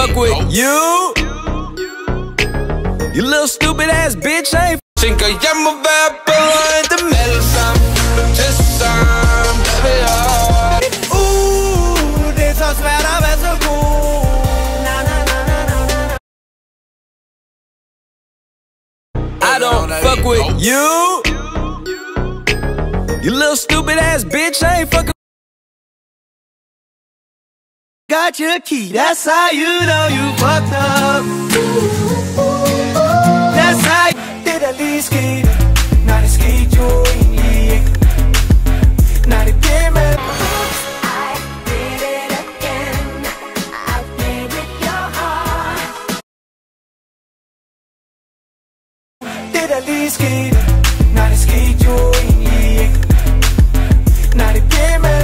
fuck with you. You little stupid ass bitch, I ain't. Tænker jeg må være bedre end dem alle sammen. Til sammen, baby, det er så svært at være så god. I don't fuck with you. You little stupid ass bitch, I ain't fucking. Got your key, that's how you know you fucked up. That's how det der lige skete. Nej, det skete jo egentlig ikke. Nej, det blev med. I did it again. I played with your heart. Det der lige skete. Nej, det skete jo egentlig ikke. Nej, det blev med.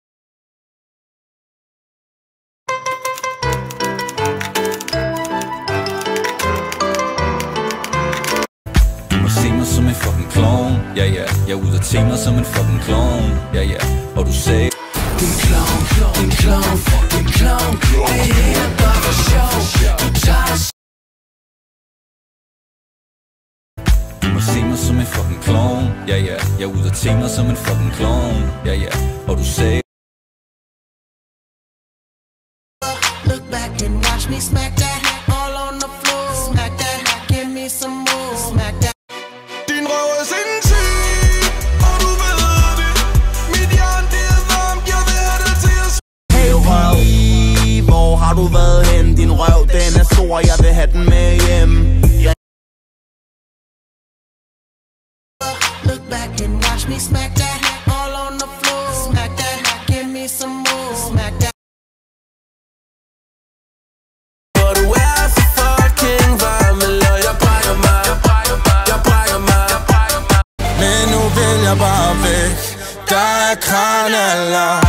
Se mig som en fucking clown, ja ja. Jeg er ude at tænke mig som en fucking clown, ja ja. Og du sagde din clown, din clown, din clown. Det her er bare for sjov. Du tager. Du må se mig som en fucking clown, ja ja. Jeg er ude at tænke mig som en fucking clown, ja ja. Og du sagde look back and watch me smack that all on the floor. Smack that, give me some more. Smack that. Hvor har du været hen? Din røv, den er stor, jeg vil have den med hjem. Look back and watch me smack that all on the floor. Smack that, give me some more. Smack that. For du er så fucking varme, og jeg brækker mig. Jeg brækker mig. Men nu vil jeg bare væk. Der er kranalarm.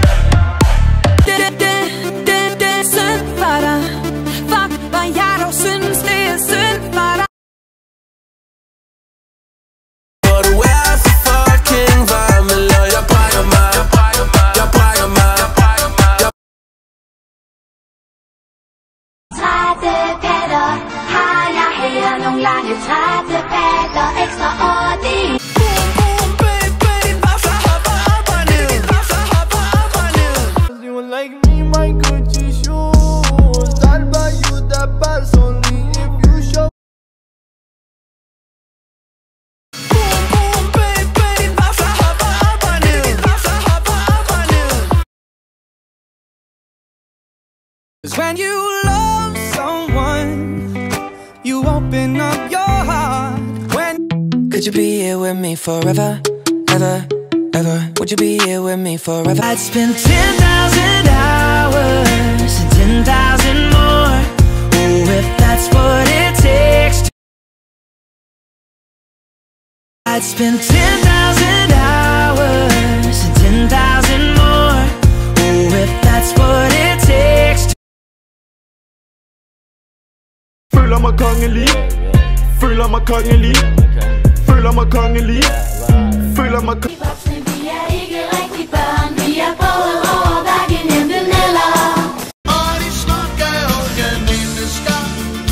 Trædepatter, har jeg her nogle lange trædepatter, ekstra ordentligt. Boom, boom, baby, hvorfor hopper op og ned? Hvorfor hopper op og ned? You like me, my Gucci shoes. I'll buy you the bars only if you show. Boom, boom, baby, hvorfor hopper op og ned? Hvorfor hopper op og ned? When you love someone, you open up your heart. When could you be here with me forever, ever, ever? Would you be here with me forever? I'd spend 10,000 hours and 10,000 more. Oh, if that's what it takes to. I'd spend 10,000 hours and 10,000 more. Oh, if that's what it takes to. Føler mig kongelig. Føler mig kongelig. Føler mig kongelig. Føler mig kongelig. Vi er ikke rigtig børn, vi er både over hverken enten eller. Og de snakker unge mennesker.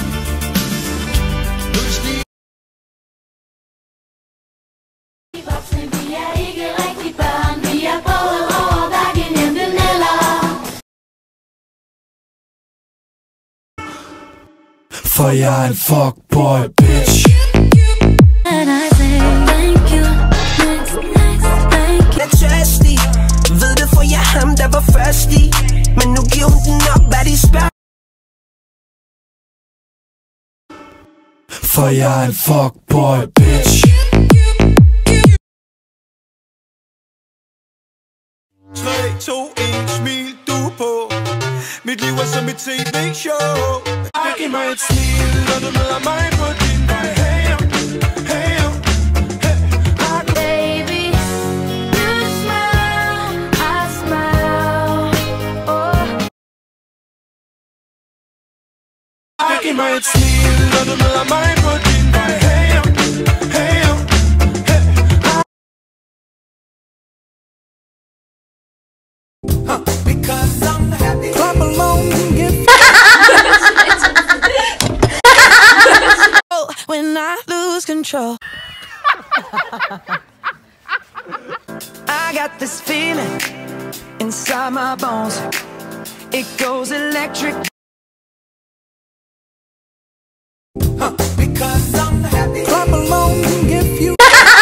Vi er ikke rigtig børn, vi er både over hverken enten eller. For jeg er en fuckboy, bitch. And I say thank you, next, thank you. Jeg er tørstig. Ved det, for jeg ham, der var først i. Men nu giver hun den op, hvad de spørger. For jeg er en fuckboy, bitch. 3, 2, 1, smil du på. Mit liv er som et tv-show. Giv mig et smil, når du møder mig på din vej hjem. Baby, you smile, I smile. Oh. Giv mig et smil, når du møder mig på din vej hjem. Because I'm happy. Clap along if control. I got this feeling inside my bones. It goes electric. Because I'm happy. Clap along if you.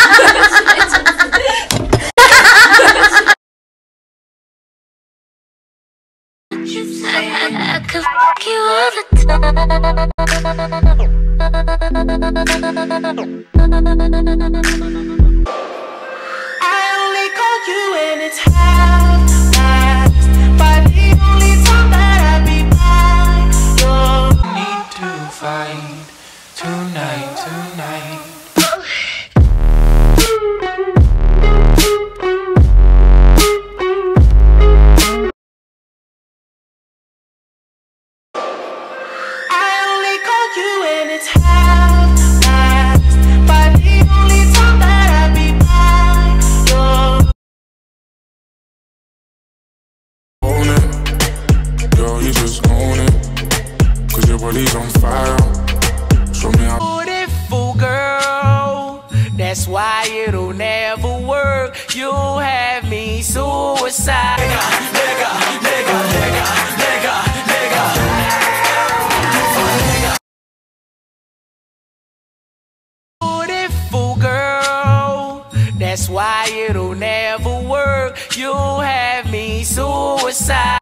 I could fuck you all the time. I only call you when it's half-past, but the only time that I be by your Need to fight tonight. It's half-past, but the only time that I be by your Own it, girl, you just own it, 'cause your body's on fire. Show me how. Beautiful girl, that's why it'll never work. You have me suicide. Nigga. That's why it'll never work. You have me suicide.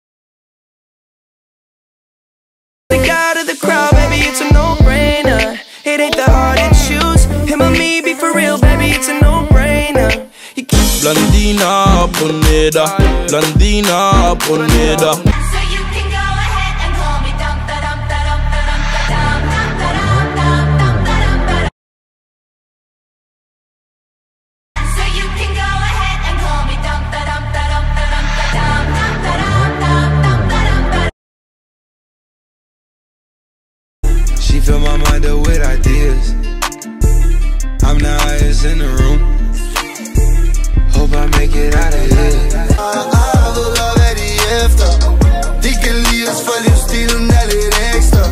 Think out of the crowd, baby, it's a no-brainer. It ain't that hard to choose. Him or me, be for real, baby, it's a no-brainer. Blondina på middag, blondina på middag. So you can go ahead and call me dum da dum da dum da dum da dum da dum dum da dum da. So you can go ahead and call me dum da dum da dum da dum da dum da dum da dum. She fill my mind up with ideas. I'm the highest in the room. Hope I make it out of here. Jeg ved hvad de efter. De kan lide os for livsstilen er lidt ekstra.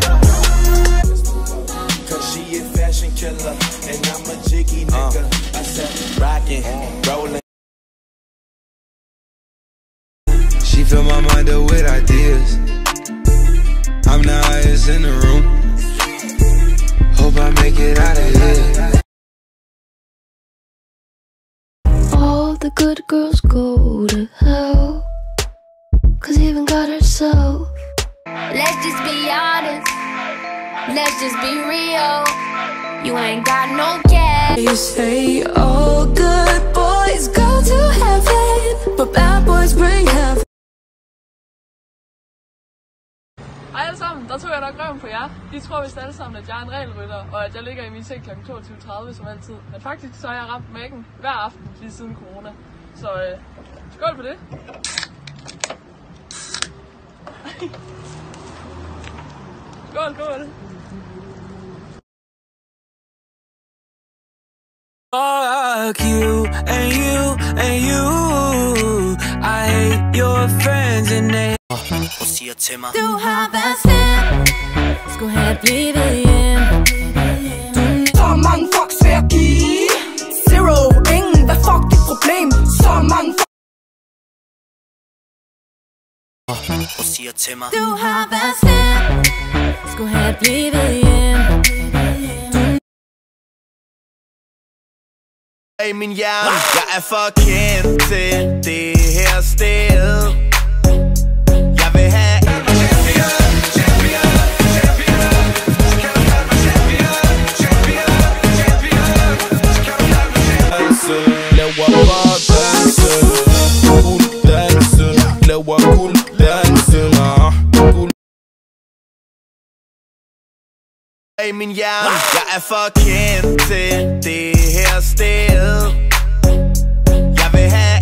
Cause she a fashion killer and I'm a jiggy nigga. I said rockin', rollin'. She fill my mind up with ideas. I'm the highest in the room. Hope I make it out of here. All the good girls go to hell, 'cause even God herself. Let's just be honest. Let's just be real. You ain't got no cash. You say all good boys go to heaven, but bad boys bring heaven. Hej alle sammen, der tog jeg nok røven på jer. De tror vist alle sammen, at jeg er en regelrytter, og at jeg ligger i min seng kl. 22.30 som altid. Men faktisk så har jeg ramt mækken hver aften lige siden corona. Så skål på det. Skål. Fuck you and you. I hate your friends and they. Og siger til mig. Du har været slem, skulle have blivet hjem. Så mange fucks vil jeg give. Zero, ingen, hvad fuck dit problem. Så mange Og siger til mig. Du har været slem, skulle have blivet hjem. I min hjerne, jeg er for kendt til det her sted. Jeg vil have laver bare danse, cool danse, laver cool danse, cool. I min hjerne, jeg er for kendt til det her sted. Jeg vil have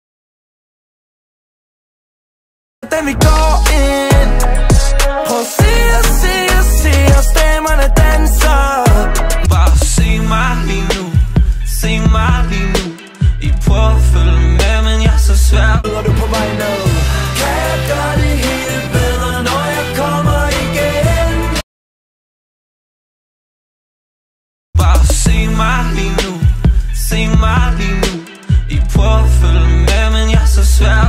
den vi går ind. Prøv at se os damerne danser. Bare se mig lige nu. Se mig lige nu. I prøver at følge med, men jeg er så svær. Når du på vej ned. Kan jeg gøre det hele bedre, når jeg kommer igen? Bare se mig i mig lige nu. I prøver at følge med, men jeg er så svær.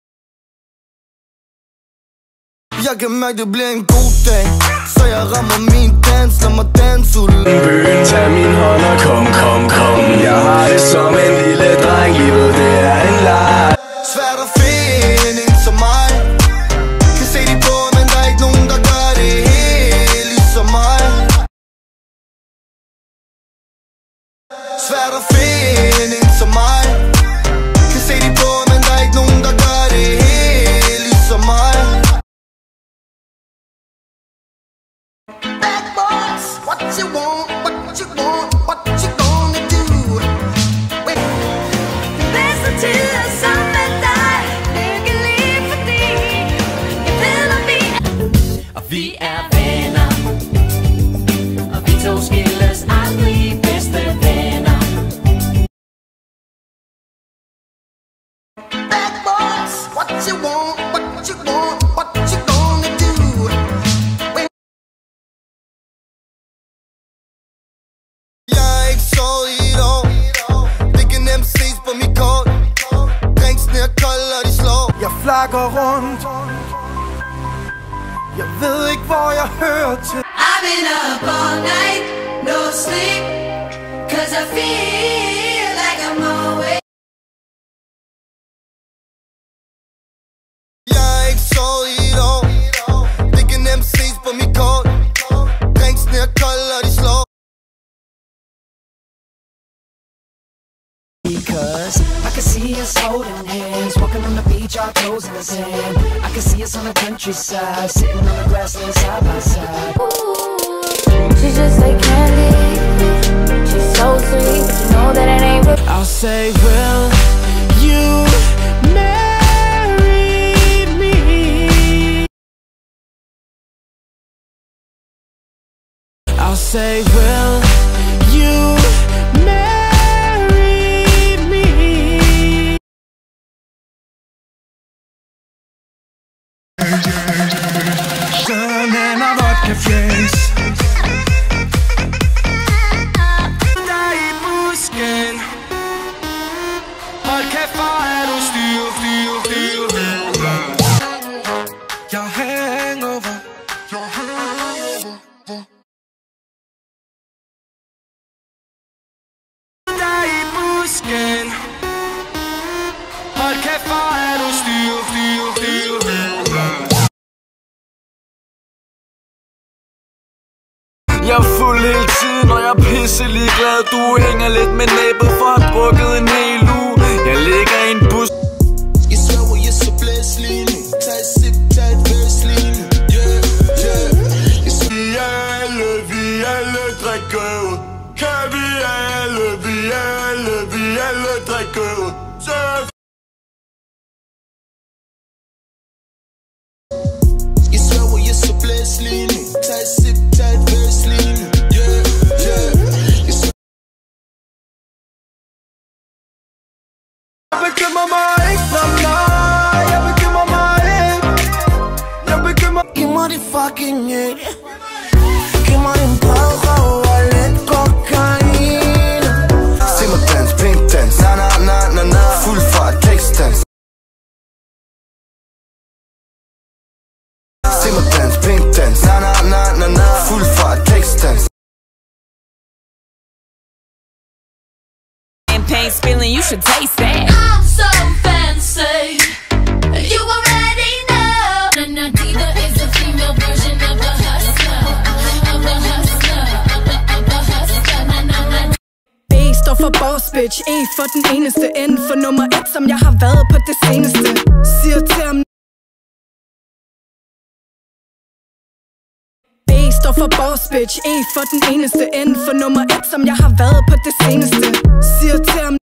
Jeg kan mærke, det bliver en god dag, så jeg rammer min dans, lad mig danse ud. Bøn, tag min hånd og kom. Jeg har det som en lille dreng, livet det er en leg. Svært at finde en som mig. Kan se de på, men der er ikke nogen, der gør det helt ligesom mig. Svært at finde en som mig. Kan se de på, men der er ikke nogen, der gør det helt ligesom mig. Bad boys, what you want, what you want, what you gonna do? Bedste tid er sammen med dig. Lykkelig fordi jeg ved at vi er. Og vi er venner, og vi to skilles aldrig, bedste venner. Bad boys, what you want, what you want, what you gonna do? Jeg er ikke sovet i et år. Det kan nemt ses på mit kort. Drinksene er kolde og de slår. Jeg flakker rundt. Jeg ved ikke hvor jeg hører til. I've been up all night, no sleep, 'cause I feel like I'm always. Jeg er ikke sovet i et år. Det kan nemt ses på mit kort. Drinksene er kolde og de slår. Because I can see us holding hands, walking on the beach, our toes in the sand. I can see us on the countryside, sitting on the grassland side by side. Ooh, she's just like candy. She's so sweet, but you know that it ain't real. I'll say, will you marry me? I'll say, will you marry me? Sådan er vodka fjes. Der i busken. Hold kæft, hvor er du styr. Jeg hangover. Der i busken. Hold kæft, hvor er du styr. Jeg er fuld hele tiden, og jeg er pisselig glad. Du hænger lidt med næbet, for at have drukket en hel uge. Jeg ligger i en bus. Jeg sværger, jeg så blæs lige nu. Tag et sip, tag et vers lige nu. Vi alle drikker ud. Kan vi alle drikker ud. Så Jeg sværger, jeg så blæs lige nu. Tag et sip, tag et vers lige nu. Jeg bekymrer mig ikke for mig. Jeg bekymrer mig ikke. Giv mig det fucking ikke. Giv mig en bødrøv og lidt kokain. Se mig dans, pink dans. Na. Fuld fart, tekstdans. Se mig dans, pink dans. Na. Fuld fart, tekstdans. Champagne spilling, you should taste that. I'm so fancy, you already know. Nadina is a female version of a hustler, B står for boss bitch, E for den eneste, N for nummer 1, som jeg har været på det seneste. Siger til ham. B står for boss bitch, E for den eneste, N for nummer 1, som jeg har været på det seneste. Siger til ham.